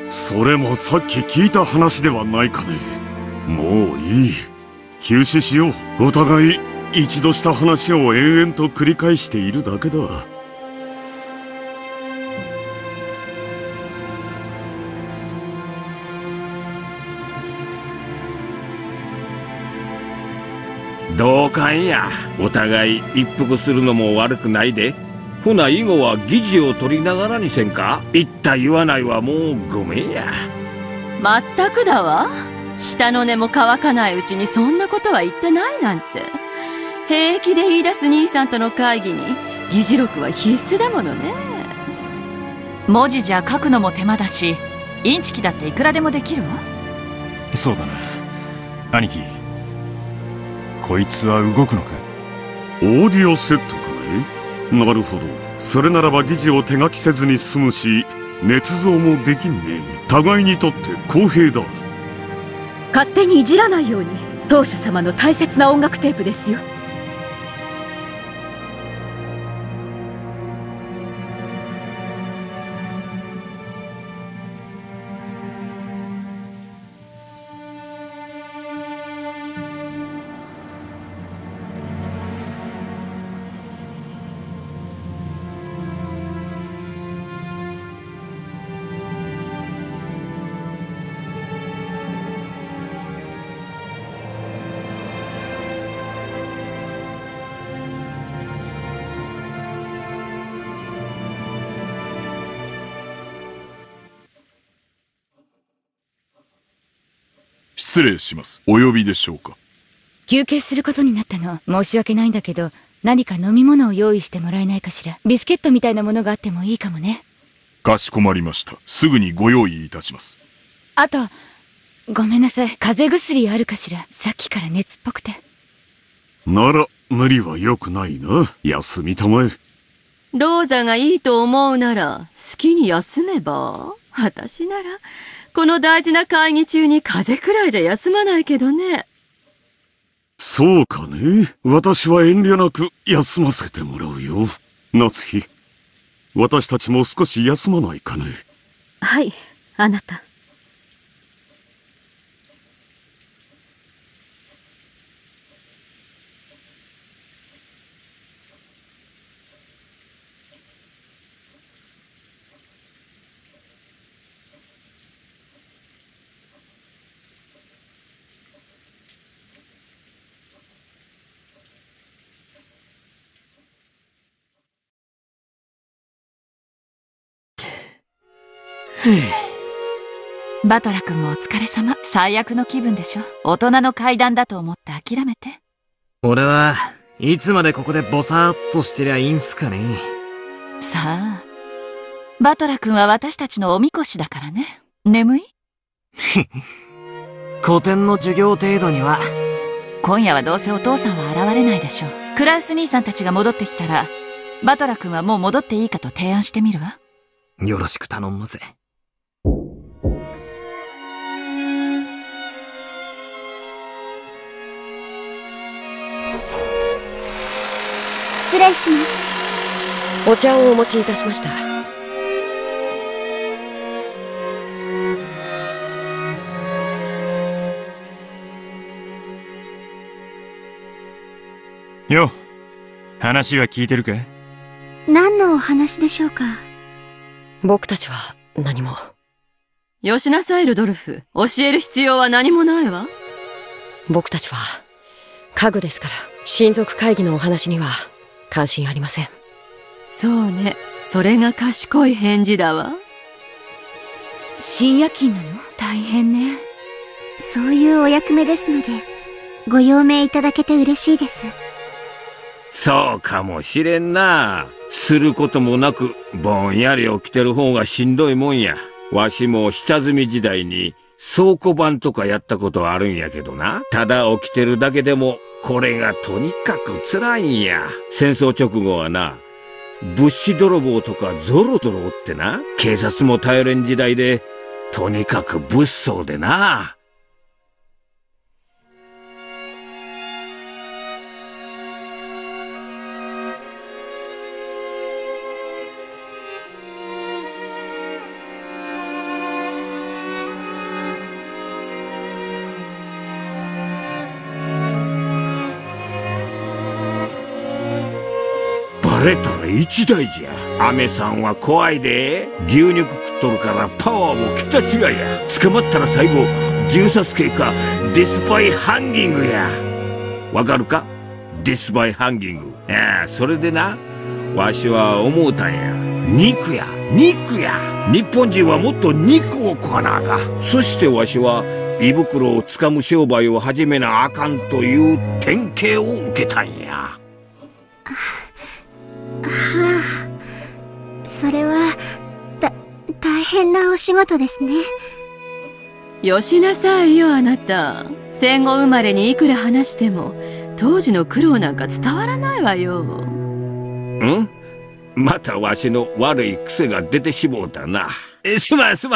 それもさっき聞いた話ではないかね。もういい。休止しよう。お互い一度した話を延々と繰り返しているだけだ。 同感や。お互い一服するのも悪くないで。ほな以後は議事を取りながらにせんか。言った言わないはもうごめんや。 まったくだわ。舌の根も乾かないうちにそんなことは言ってないなんて。平気で言い出す兄さんとの会議に議事録は必須だものね。 文字じゃ書くのも手間だし、インチキだっていくらでもできるわ。 そうだな。兄貴、こいつは動くのか？ オーディオセットかね。なるほど。それならば議事を手書きせずに済むし、捏造もできんね。互いにとって公平だ。 勝手にいじらないように。当主様の大切な音楽テープですよ。 失礼します。お呼びでしょうか？ 休憩することになったの。申し訳ないんだけど、何か飲み物を用意してもらえないかしら。ビスケットみたいなものがあってもいいかもね。 かしこまりました。すぐにご用意いたします。 あと、ごめんなさい。風邪薬あるかしら。さっきから熱っぽくて。 なら無理は良くないな。休みたまえ。 ローザがいいと思うなら好きに休めば。私ならこの大事な会議中に風邪くらいじゃ休まないけどね。 そうかね。私は遠慮なく休ませてもらうよ。夏日、私たちも少し休まないかね。 はい、あなた。 バトラ君もお疲れ様。最悪の気分でしょ。大人の階段だと思って諦めて。 俺はいつまでここでボサーっとしてりゃいいんすかね。 さあ、バトラ君は私たちのおみこしだからね。眠い？ 古典の授業程度には。 今夜はどうせお父さんは現れないでしょう。クラウス兄さんたちが戻ってきたら、バトラ君はもう戻っていいかと提案してみるわ。 よろしく頼むぜ。 失礼します。 お茶をお持ちいたしました。 よ、話は聞いてるか？ 何のお話でしょうか？ 僕たちは何も。 よしなさい、ルドルフ。教える必要は何もないわ。 僕たちは家具ですから、親族会議のお話には関心ありません。 そうね。それが賢い返事だわ。 深夜勤なの？大変ね。 そういうお役目ですので、ご用命いただけて嬉しいです。 そうかもしれんな。することもなくぼんやり起きてる方がしんどいもんや。わしも下積み時代に倉庫番とかやったことあるんやけどな。ただ起きてるだけでもこれがとにかく辛いんや。戦争直後はな、物資泥棒とかゾロゾロおってな、警察も頼れん時代で、とにかく物騒でな。 晴れたら一大事や。アメさんは怖いで。牛肉食っとるからパワーも桁違いや。捕まったら最後銃殺刑かデスバイハンギングや。わかるか？デスバイハンギング。それでな、わしは思うたんや。肉や肉や。日本人はもっと肉を食わなあかん。そしてわしは胃袋をつかむ商売を始めなあかんという典型を受けたんや。 それは大変なお仕事ですね。 よしなさいよ、あなた。戦後生まれにいくら話しても当時の苦労なんか伝わらないわよ。 ん？またわしの悪い癖が出てしもうたな。すまん。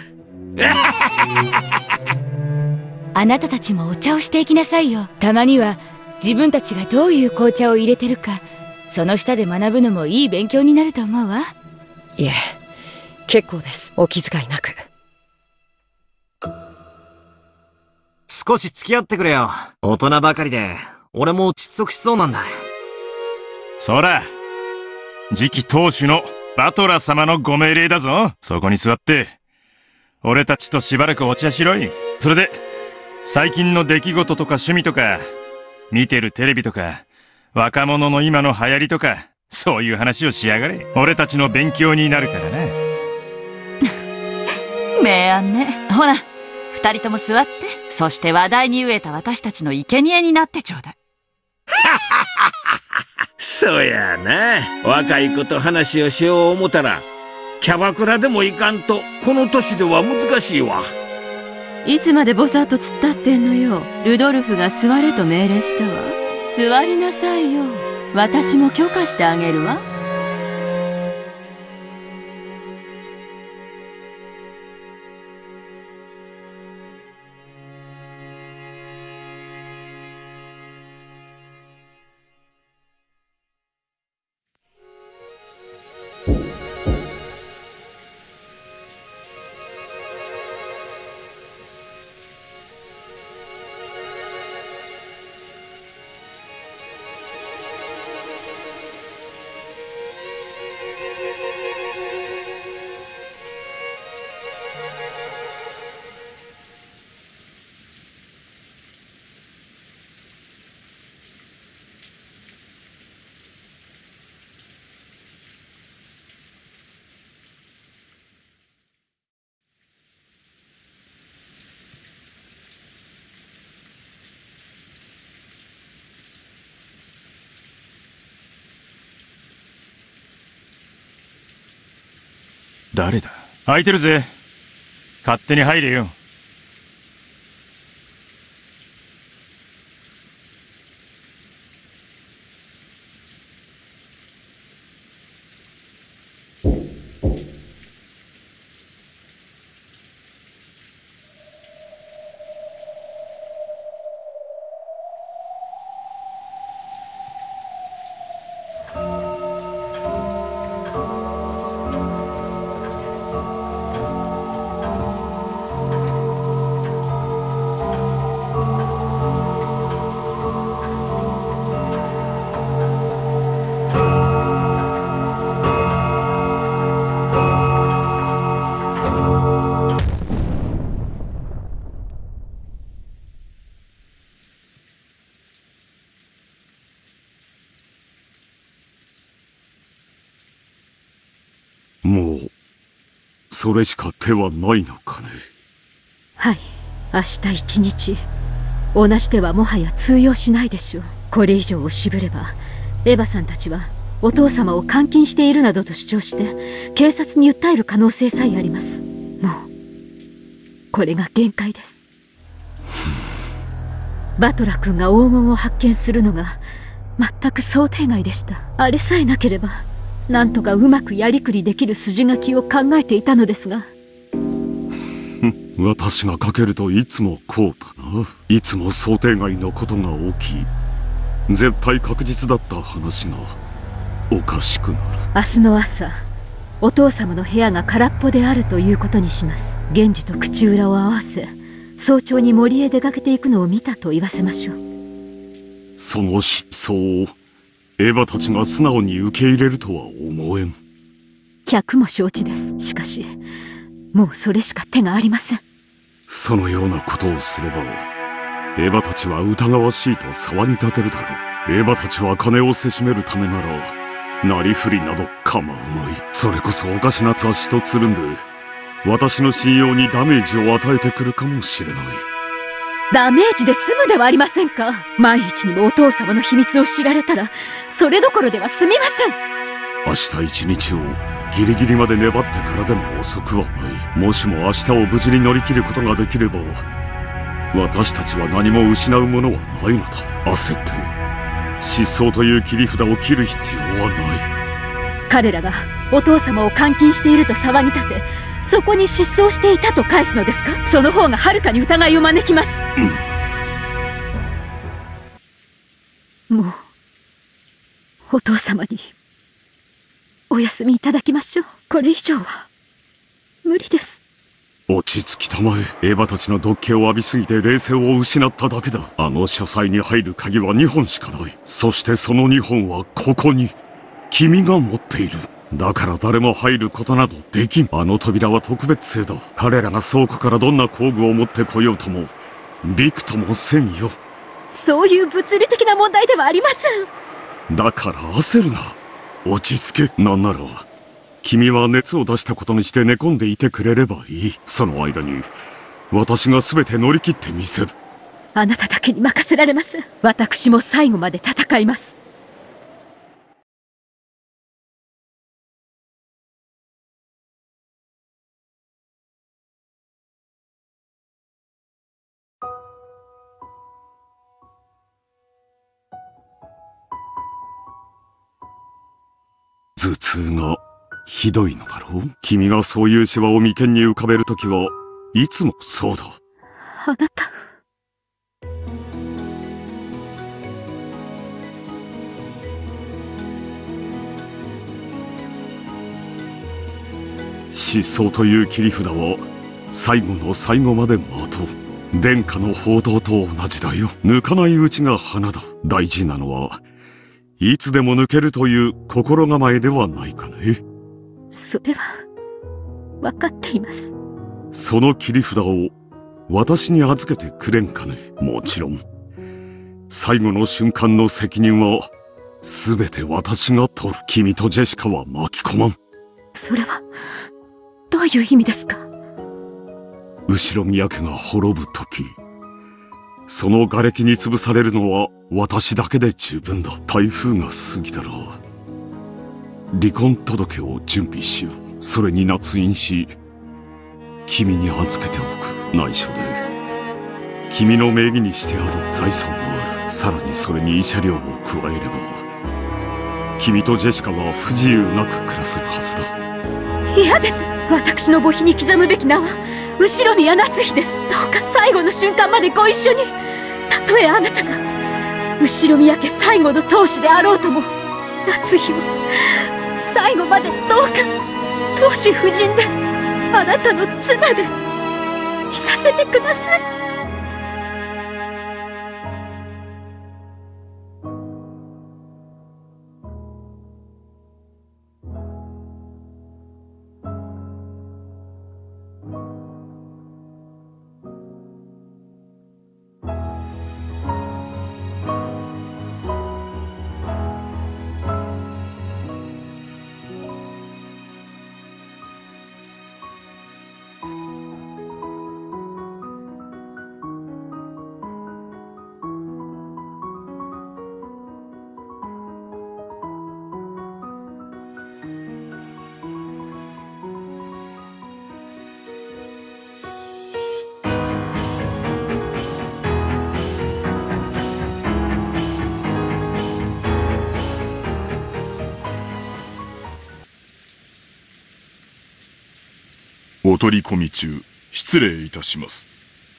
あなたたちもお茶をしていきなさいよ。たまには自分たちがどういう紅茶を入れてるか、その下で学ぶのもいい勉強になると思うわ。 いえ、結構です。お気遣いなく。 少し付き合ってくれよ。大人ばかりで、俺も窒息しそうなんだ。 そら、次期当主のバトラ様のご命令だぞ。そこに座って、俺たちとしばらくお茶しろい。それで、最近の出来事とか趣味とか、見てるテレビとか、若者の今の流行りとか、そういう話をしやがれ。俺たちの勉強になるからな。 明暗ね。ほら、二人とも座って、そして話題に飢えた私たちの生贄になってちょうだい。 そうやな。若い子と話をしよう思たら、キャバクラでもいかんと、この年では難しいわ。 いつまでぼさっと突っ立ってんのよ。ルドルフが座れと命令したわ。座りなさいよ。私も許可してあげるわ。 誰だ？空いてるぜ。勝手に入れよ。 もう、それしか手はないのかね。 はい、明日一日、同じ手はもはや通用しないでしょう。これ以上を渋れば、エヴァさんたちはお父様を監禁しているなどと主張して警察に訴える可能性さえあります。もうこれが限界です。バトラ君が黄金を発見するのが全く想定外でした。あれさえなければなんとかうまくやりくりできる筋書きを考えていたのですが。 私がかけるといつもこうだな。いつも想定外のことが起き、絶対確実だった話がおかしくなる。 明日の朝、お父様の部屋が空っぽであるということにします。源氏と口裏を合わせ、早朝に森へ出かけていくのを見たと言わせましょう。 その思想、 エヴァたちが素直に受け入れるとは思えん。 客も承知です。しかし、もうそれしか手がありません。 そのようなことをすれば、エヴァたちは疑わしいと騒ぎ立てるだろう。エヴァたちは金をせしめるためなら、なりふりなど構わない。それこそおかしな雑誌とつるんで、私の信用にダメージを与えてくるかもしれない。 ダメージで済むではありませんか。万一にもお父様の秘密を知られたら、それどころでは済みません。 明日一日をギリギリまで粘ってからでも遅くはない。もしも明日を無事に乗り切ることができれば、私たちは何も失うものはないのだ。焦って失踪という切り札を切る必要はない。 彼らがお父様を監禁していると騒ぎ立て、そこに失踪していたと返すのですか。その方がはるかに疑いを招きます。もうお父様にお休みいただきましょう。これ以上は無理です。 落ち着きたまえ。エヴァたちの毒気を浴びすぎて冷静を失っただけだ。あの書斎に入る鍵は2本しかない。そしてその2本はここに君が持っている。だから誰も入ることなどできん。あの扉は特別製だ。彼らが倉庫からどんな工具を持ってこようともびくともせんよ。 そういう物理的な問題ではありません。 だから焦るな。落ち着け。なんなら君は熱を出したことにして寝込んでいてくれればいい。その間に私が全て乗り切ってみせる。 あなただけに任せられません。私も最後まで戦います。 頭痛がひどいのだろう。君がそういうシワを眉間に浮かべるときはいつもそうだ。 あなた。 失踪という切り札は最後の最後まで待とう。殿下の報道と同じだよ。抜かないうちが花だ。大事なのはいつでも抜けるという心構えではないかね。 それは分かっています。 その切り札を私に預けてくれんかね。もちろん最後の瞬間の責任は全て私が取る。君とジェシカは巻き込まん。 それはどういう意味ですか。 後ろ宮家が滅ぶ時、その瓦礫に潰されるのは私だけで十分だ。台風が過ぎたら離婚届を準備しよう。それに捺印し君に預けておく。内緒で君の名義にしてある財産もある。さらにそれに慰謝料を加えれば君とジェシカは不自由なく暮らせるはずだ。 嫌です。私の墓碑に刻むべき名は後宮夏日です。どうか最後の瞬間までご一緒に。たとえあなたが後宮家最後の当主であろうとも、夏日を最後までどうか当主夫人であなたの妻でいさせてください。 お取り込み中、失礼いたします。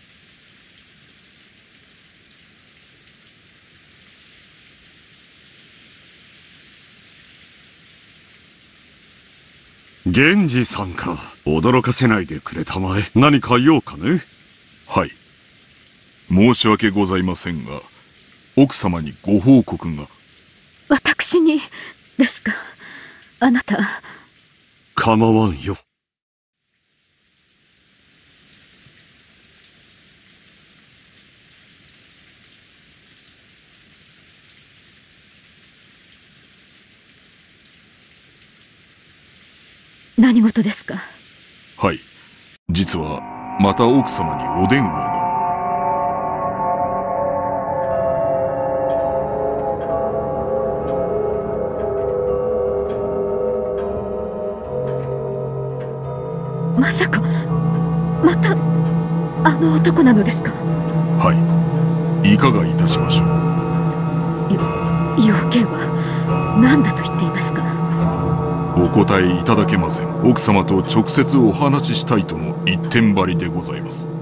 源氏さんか。驚かせないでくれたまえ。何か用かね。 はい。申し訳ございませんが、奥様にご報告が。 私にですか？あなた。 構わんよ。 何事ですか？ はい。実は、また奥様にお電話が。 まさか、また、あの男なのですか？ はい。いかがいたしましょう。 要件は何だと言っていますか？ お答えいただけません。奥様と直接お話ししたいとの一点張りでございます。